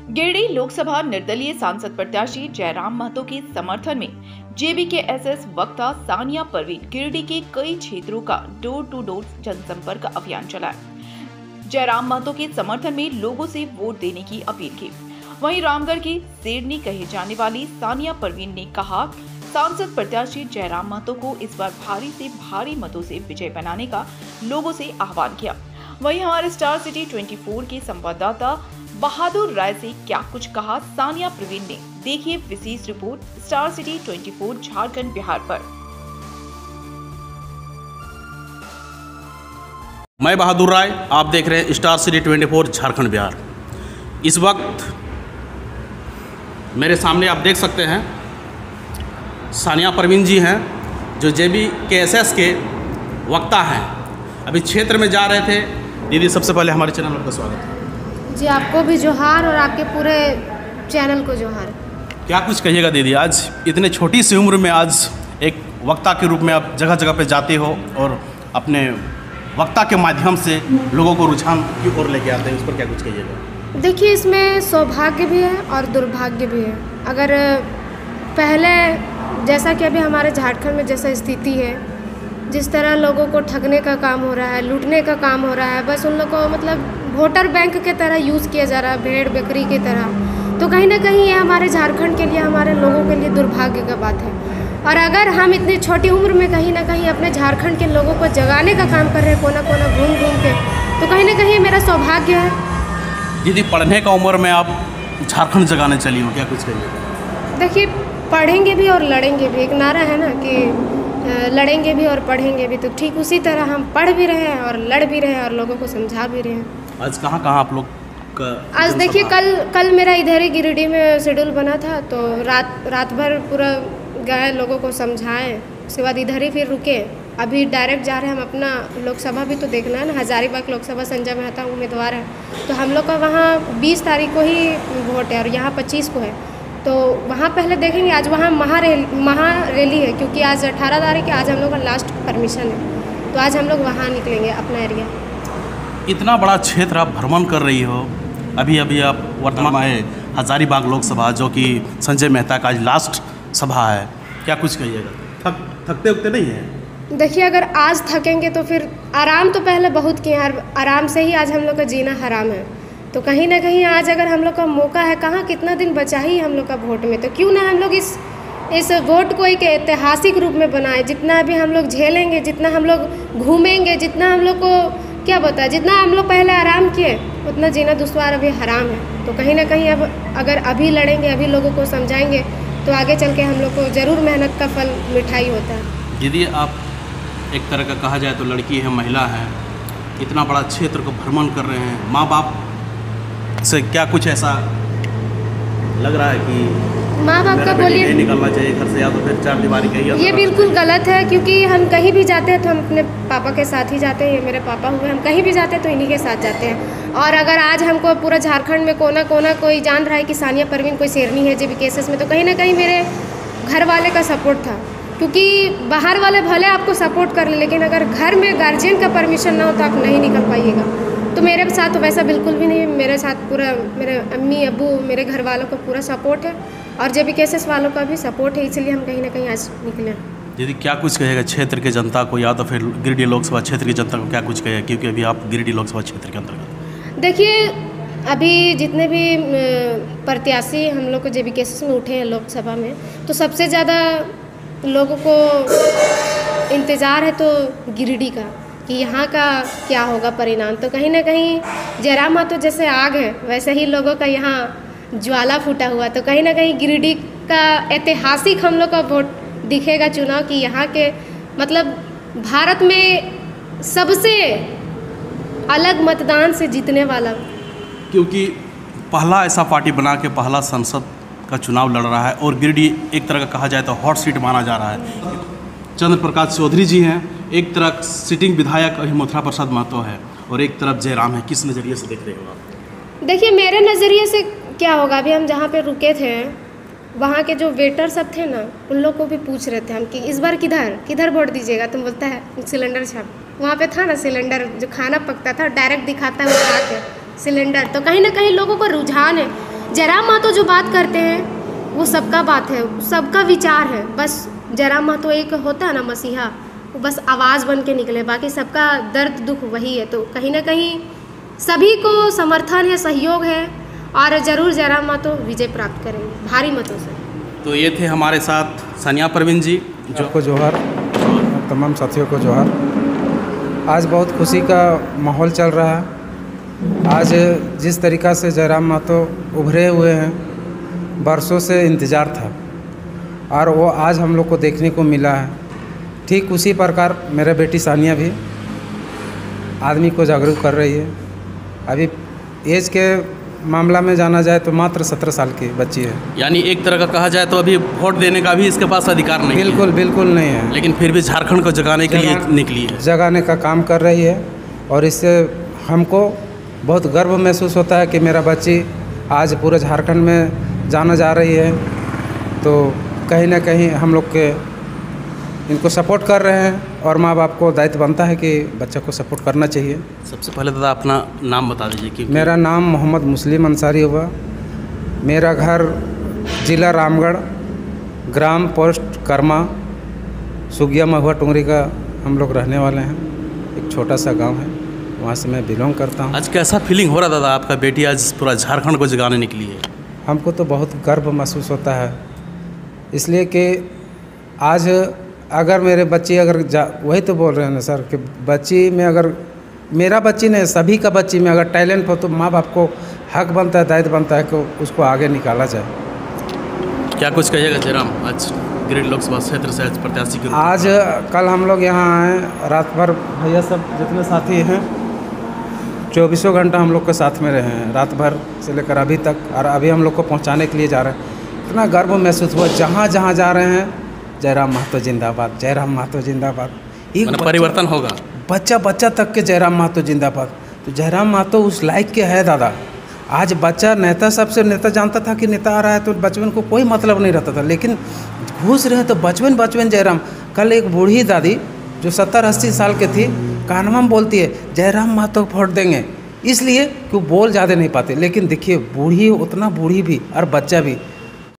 गिरिडीह लोकसभा निर्दलीय सांसद प्रत्याशी जयराम महतो के समर्थन में जेबीकेएसएस वक्ता सानिया परवीन गिरिडीह के कई क्षेत्रों का डोर टू डोर जनसंपर्क अभियान चलाया। जयराम महतो के समर्थन में लोगों से वोट देने की अपील की। वहीं रामगढ़ की शेरनी कहे जाने वाली सानिया परवीन ने कहा, सांसद प्रत्याशी जयराम महतो को इस बार भारी से भारी मतों से विजय बनाने का लोगों से आह्वान किया। वहीं हमारे स्टार सिटी 24 के संवाददाता बहादुर राय से क्या कुछ कहा सानिया परवीन ने, देखिए विशेष report Star City 24 Jharkhand Bihar पर। मैं बहादुर राय, आप देख रहे हैं स्टार सिटी 24 झारखंड बिहार। इस वक्त मेरे सामने आप देख सकते हैं सानिया परवीन जी हैं, जो जेबीकेएसएस के वक्ता हैं। अभी क्षेत्र में जा रहे थे। दीदी, सबसे पहले हमारे चैनल पर स्वागत है जी। आपको भी जोहार और आपके पूरे चैनल को जोहार। क्या कुछ कहिएगा दीदी, आज इतने छोटी सी उम्र में आज एक वक्ता के रूप में आप जगह जगह पे जाते हो और अपने वक्ता के माध्यम से लोगों को रुझान की ओर लेके आते हैं, उस पर क्या कुछ कहिएगा? देखिए, इसमें सौभाग्य भी है और दुर्भाग्य भी है। अगर पहले जैसा कि अभी हमारे झारखंड में जैसा स्थिति है, जिस तरह लोगों को ठगने का काम हो रहा है, लूटने का काम हो रहा है, बस उन लोगों को मतलब वोटर बैंक के तरह यूज़ किया जा रहा है, भेड़ बकरी की तरह। तो कहीं ना कहीं ये हमारे झारखंड के लिए, हमारे लोगों के लिए दुर्भाग्य का बात है। और अगर हम इतनी छोटी उम्र में कहीं ना कहीं अपने झारखंड के लोगों को जगाने का काम कर रहे हैं, कोना कोना घूम घूम के, तो कहीं ना कहीं मेरा सौभाग्य है। दीदी, पढ़ने का उम्र में आप झारखंड जगाने चली हो, क्या कुछ कहिएगा? देखिए, पढ़ेंगे भी और लड़ेंगे भी, एक नारा है ना कि लड़ेंगे भी और पढ़ेंगे भी। तो ठीक उसी तरह हम पढ़ भी रहे हैं और लड़ भी रहे हैं और लोगों को समझा भी रहे हैं। आज कहाँ आप लोग का? आज देखिए, कल मेरा इधर ही गिरिडीह में शेड्यूल बना था, तो रात भर पूरा गए, लोगों को समझाएं, उसके बाद इधर ही फिर रुके। अभी डायरेक्ट जा रहे हैं हम अपना लोकसभा भी तो देखना है ना। हजारीबाग लोकसभा संजय मेहता उम्मीदवार है, तो हम लोग का वहाँ 20 तारीख को ही वोट है और यहाँ 25 को है। तो वहाँ पहले देखेंगे। आज वहाँ महारैली है, क्योंकि आज 18 तारीख है, आज हम लोग का लास्ट परमिशन है, तो आज हम लोग वहाँ निकलेंगे अपना एरिया। इतना बड़ा क्षेत्र आप भ्रमण कर रही हो, अभी आप वर्तमान में हजारीबाग लोकसभा, जो कि संजय मेहता का आज लास्ट सभा है, क्या कुछ कहिएगा? थकते उगते नहीं है? देखिए, अगर आज थकेंगे तो फिर आराम तो पहले बहुत किए हैं, आराम से ही आज हम लोग का जीना हराम है। तो कहीं ना कहीं आज अगर हम लोग का मौका है, कहाँ कितना दिन बचा ही हम लोग का वोट में, तो क्यों ना हम लोग इस वोट को एक ऐतिहासिक रूप में बनाए। जितना अभी हम लोग झेलेंगे, जितना हम लोग घूमेंगे, जितना हम लोग को क्या बताए, जितना हम लोग पहले आराम किए, उतना जीना दुश्वार अभी हराम है। तो कहीं ना कहीं अब अगर अभी लड़ेंगे, अभी लोगों को समझाएंगे, तो आगे चल के हम लोग को ज़रूर मेहनत का फल मिठाई होता है। दीदी, आप एक तरह का कहा जाए तो लड़की है, महिला है, इतना बड़ा क्षेत्र को भ्रमण कर रहे हैं, माँ बाप से क्या कुछ ऐसा लग रहा है कि माँ बाप का बोलिए नहीं निकलना चाहिए घर से, या तो फिर चार दीवारी का ही? ये बिल्कुल गलत है, क्योंकि हम कहीं भी जाते हैं तो हम अपने पापा के साथ ही जाते हैं। ये मेरे पापा हुए, हम कहीं भी जाते हैं तो इन्हीं के साथ जाते हैं। और अगर आज हमको पूरा झारखंड में कोना कोना कोई जान रहा है कि सानिया परवीन कोई शेरनी है जेबीकेएसएस में, तो कहीं ना कहीं मेरे घर वाले का सपोर्ट था। क्योंकि बाहर वाले भले आपको सपोर्ट कर ले, लेकिन अगर घर में गार्जियन का परमिशन ना हो तो आप नहीं निकल पाइएगा। तो मेरे साथ वैसा बिल्कुल भी नहीं है। मेरे साथ पूरा मेरे अम्मी अब्बू, मेरे घर वालों को पूरा सपोर्ट है और जेबीकेएसएस वालों का भी सपोर्ट है, इसलिए हम कहीं ना कहीं आज निकले। दीदी, क्या कुछ कहेगा क्षेत्र के जनता को, या तो फिर गिरिडीह लोकसभा क्षेत्र की जनता को क्या कुछ कहेगा, क्योंकि अभी आप गिरिडीह लोकसभा क्षेत्र के अंतर्गत? देखिए, अभी जितने भी प्रत्याशी हम लोग को जेबीकेएसएस में उठे हैं लोकसभा में, तो सबसे ज़्यादा लोगों को इंतज़ार है तो गिरिडीह का, कि यहाँ का क्या होगा परिणाम। तो कहीं ना कहीं जयराम महतो जैसे आग है, वैसे ही लोगों का यहाँ ज्वाला फूटा हुआ। तो कहीं ना कहीं गिरिडीह का ऐतिहासिक हम लोग का वोट दिखेगा चुनाव, कि यहाँ के मतलब भारत में सबसे अलग मतदान से जीतने वाला, क्योंकि पहला ऐसा पार्टी बना के पहला संसद का चुनाव लड़ रहा है और गिरिडीह एक तरह का कहा जाए तो हॉट सीट माना जा रहा है। चंद्र प्रकाश चौधरी जी हैं, एक तरफ सिटिंग विधायक मथुरा प्रसाद महतो है और एक तरफ जयराम है। किस नज़रिए से देख रहे हो आप? देखिए, मेरे नज़रिए से क्या होगा, अभी हम जहाँ पे रुके थे वहाँ के जो वेटर सब थे ना, उन लोग को भी पूछ रहे थे हम कि इस बार किधर वोट दीजिएगा। तुम बोलता है सिलेंडर छाप, वहाँ पे था ना सिलेंडर, जो खाना पकता था डायरेक्ट दिखाता है उठा के सिलेंडर। तो कहीं ना कहीं लोगों को रुझान है, जयराम महतो जो बात करते हैं वो सबका बात है, सबका विचार है। बस जयराम महतो एक होता है ना मसीहा, वो बस आवाज़ बन के निकले, बाकी सबका दर्द दुख वही है। तो कहीं ना कहीं सभी को समर्थन है, सहयोग है और ज़रूर जयराम महतो विजय प्राप्त करेंगे भारी मतों से। तो ये थे हमारे साथ सानिया परवीन जी। जो को जोहर, तमाम साथियों को जोहर। आज बहुत खुशी का माहौल चल रहा है। आज जिस तरीक़ा से जयराम महतो उभरे हुए हैं, बरसों से इंतज़ार था और वो आज हम लोग को देखने को मिला है। ठीक उसी प्रकार मेरे बेटी सानिया भी आदमी को जागरूक कर रही है। अभी एज के मामला में जाना जाए तो मात्र 17 साल की बच्ची है। यानी एक तरह का कहा जाए तो अभी वोट देने का भी इसके पास अधिकार नहीं है। बिल्कुल बिल्कुल नहीं है, लेकिन फिर भी झारखंड को जगाने के लिए निकली है, जगाने का काम कर रही है। और इससे हमको बहुत गर्व महसूस होता है कि मेरा बच्ची आज पूरे झारखंड में जाना जा रही है। तो कहीं ना कहीं हम लोग के इनको सपोर्ट कर रहे हैं और माँ बाप को दायित्व बनता है कि बच्चे को सपोर्ट करना चाहिए। सबसे पहले दादा अपना नाम बता दीजिए कि मेरा नाम मोहम्मद मुस्लिम अंसारी हुआ। मेरा घर ज़िला रामगढ़, ग्राम पोस्ट कर्मा, सुगिया महुआ टुंगरी का हम लोग रहने वाले हैं। एक छोटा सा गांव है, वहाँ से मैं बिलोंग करता हूँ। आज कैसा फीलिंग हो रहा दादा, आपका बेटी आज पूरा झारखंड को जगाने निकली है? हमको तो बहुत गर्व महसूस होता है, इसलिए कि आज अगर मेरे बच्ची अगर वही तो बोल रहे हैं ना सर कि बच्ची में अगर मेरा बच्ची नहीं सभी का बच्ची में अगर टैलेंट हो तो माँ बाप को हक बनता है, दायित्व बनता है कि उसको आगे निकाला जाए। क्या कुछ कहिएगा जयराम, आज गिरिडीह लोकसभा क्षेत्र से आज प्रत्याशी के रूप में? आज कल हम लोग यहाँ आए, रात भर भैया सब जितने साथी हैं 24 घंटा हम लोग के साथ में रहे हैं, रात भर से लेकर अभी तक। और अभी हम लोग को पहुँचाने के लिए जा रहे हैं। इतना गर्व महसूस हुआ, जहाँ जहाँ जा रहे हैं जयराम महतो जिंदाबाद, जयराम महतो जिंदाबाद। एक परिवर्तन होगा, बच्चा बच्चा तक के जयराम महतो जिंदाबाद। तो जयराम महतो उस लायक के है दादा। आज बच्चा नेता सबसे नेता जानता था कि नेता आ रहा है तो बचपन को कोई मतलब नहीं रहता था, लेकिन घुस रहे तो बचपन जयराम। कल एक बूढ़ी दादी जो 70-80 साल के थी कानवा में बोलती है जयराम महतो को वोट देंगे, इसलिए कि वो बोल ज़्यादा नहीं पाते। लेकिन देखिए बूढ़ी, उतना बूढ़ी भी और बच्चा भी